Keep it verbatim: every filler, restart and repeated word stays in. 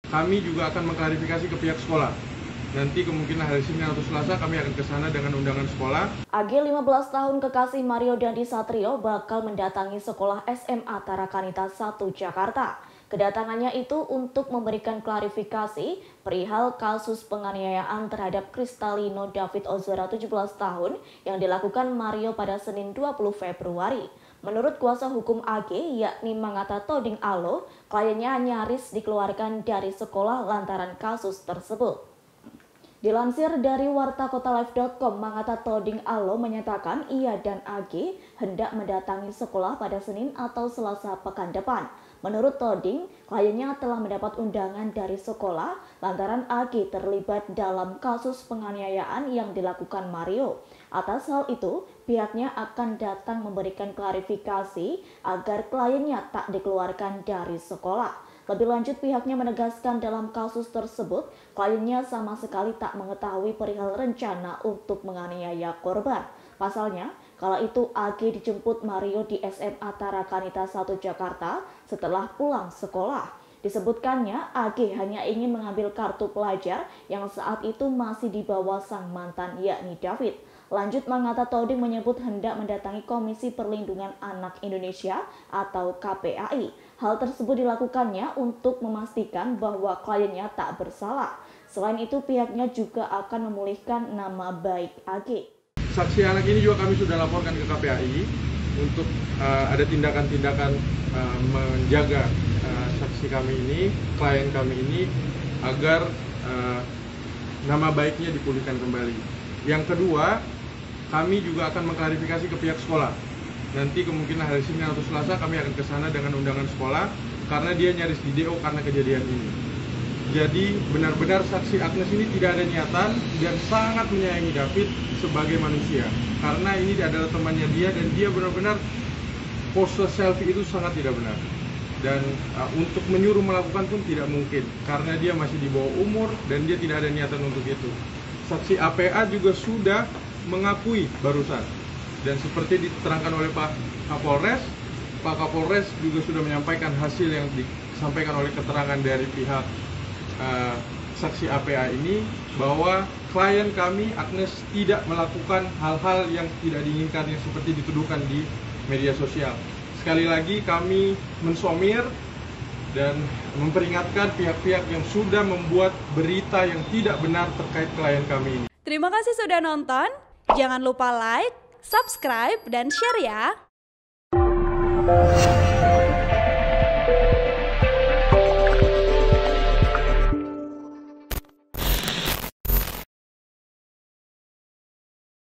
Kami juga akan mengklarifikasi ke pihak sekolah. Nanti kemungkinan hari Senin atau Selasa kami akan ke sana dengan undangan sekolah. A G lima belas tahun kekasih Mario Dandi Satrio bakal mendatangi sekolah S M A Tarakanita satu Jakarta. Kedatangannya itu untuk memberikan klarifikasi perihal kasus penganiayaan terhadap Kristalino David Ozora tujuh belas tahun yang dilakukan Mario pada Senin dua puluh Februari. Menurut kuasa hukum A G, yakni Mangata Toding Alo, kliennya nyaris dikeluarkan dari sekolah lantaran kasus tersebut. Dilansir dari warta kota live dot com, Mangata Toding Alo menyatakan ia dan A G hendak mendatangi sekolah pada Senin atau Selasa pekan depan. Menurut Toding, kliennya telah mendapat undangan dari sekolah lantaran A G terlibat dalam kasus penganiayaan yang dilakukan Mario. Atas hal itu, pihaknya akan datang memberikan klarifikasi agar kliennya tak dikeluarkan dari sekolah. Lebih lanjut, pihaknya menegaskan dalam kasus tersebut, kliennya sama sekali tak mengetahui perihal rencana untuk menganiaya korban. Pasalnya, kala itu A G dijemput Mario di S M A Tarakanita satu Jakarta setelah pulang sekolah. Disebutkannya, A G hanya ingin mengambil kartu pelajar yang saat itu masih dibawa sang mantan yakni David. Lanjut, Mangata Toding menyebut hendak mendatangi Komisi Perlindungan Anak Indonesia atau K P A I. Hal tersebut dilakukannya untuk memastikan bahwa kliennya tak bersalah. Selain itu, pihaknya juga akan memulihkan nama baik A G. Saksi anak ini juga kami sudah laporkan ke K P A I untuk uh, ada tindakan-tindakan uh, menjaga uh, saksi kami ini, klien kami ini, agar uh, nama baiknya dipulihkan kembali. Yang kedua, kami juga akan mengklarifikasi ke pihak sekolah. Nanti kemungkinan hari Senin atau Selasa kami akan ke sana dengan undangan sekolah karena dia nyaris di D O karena kejadian ini. Jadi benar-benar saksi Agnes ini tidak ada niatan dan sangat menyayangi David sebagai manusia. Karena ini adalah temannya dia dan dia benar-benar pose selfie itu sangat tidak benar. Dan uh, untuk menyuruh melakukan pun tidak mungkin karena dia masih di bawah umur dan dia tidak ada niatan untuk itu. Saksi A P A juga sudah mengakui barusan. Dan seperti diterangkan oleh Pak Kapolres, Pak Kapolres juga sudah menyampaikan hasil yang disampaikan oleh keterangan dari pihak uh, saksi A P A ini bahwa klien kami Agnes tidak melakukan hal-hal yang tidak diinginkan yang seperti dituduhkan di media sosial. Sekali lagi kami mensomir dan memperingatkan pihak-pihak yang sudah membuat berita yang tidak benar terkait klien kami ini. Terima kasih sudah nonton. Jangan lupa like, subscribe, dan share ya.